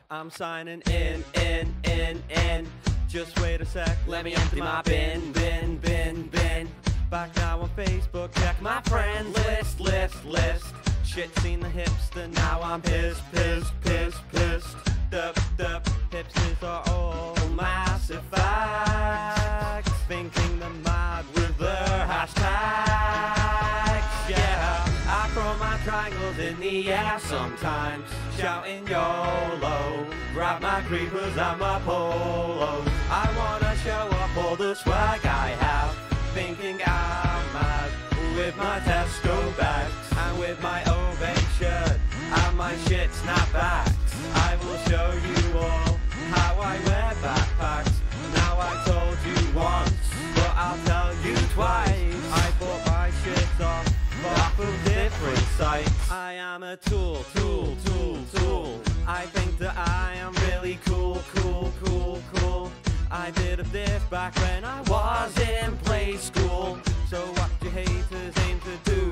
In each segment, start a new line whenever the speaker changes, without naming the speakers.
I'm signing in. Just wait a sec, let me empty my bin. Back now on Facebook, check my friends list. Shit seen the hipster, now I'm pissed. The hipsters are all massive facts, thinking they're mad with their hashtags. Yeah, I throw my triangles in the air sometimes, shouting YOLO. Grab my creepers and my polos. I wanna show off all the swag I have, thinking I'm mad with my Tesco bags and with my Obey shirt and my shit snapbacks. I will show you all how I wear backpacks. Now I told you once, but I'll tell you twice. I bought my shit off of different sites. I am a tool. I think that I am really cool. I did a diff back when I was in play school. So what you haters aim to do.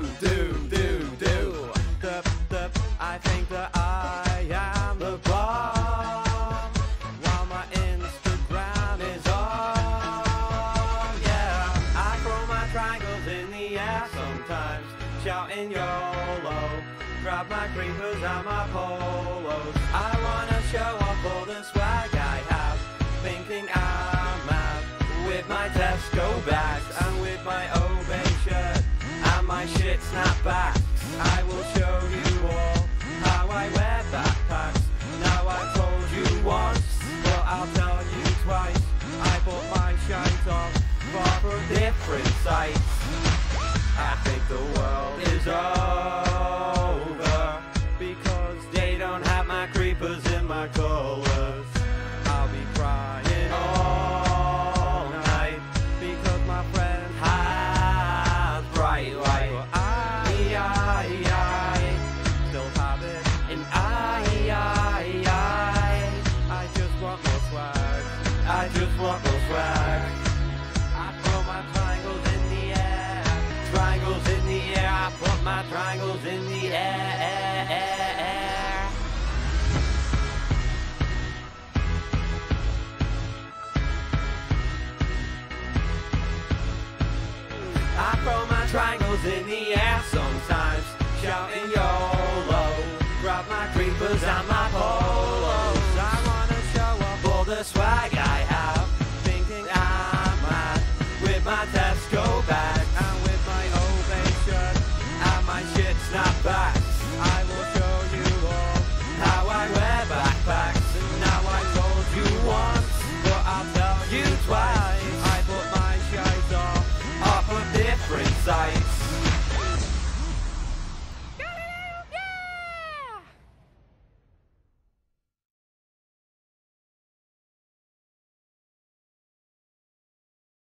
I think that I am the bomb, while my Instagram is on. Yeah, I throw my triangles in the air sometimes, shouting YOLO. Grab my creepers and my polos. I wanna show off all the swag I have, thinking I'm mad with my Tesco bags and with my Obey shirt and my shit snapbacks. I will show you all how I wear backpacks. Now I told you once, but I'll tell you twice. I bought my shite off from different sites. I think the world is over because they don't have my creepers in my colors. I'll be crying all night because my friend has bright light. But I still have it, and I just want more swag. I just want more swag. I throw my triangles in the air. Triangles in the air. I put my triangles in the air. I throw my triangles in the air sometimes, shouting YOLO. Grab my creepers and my polos.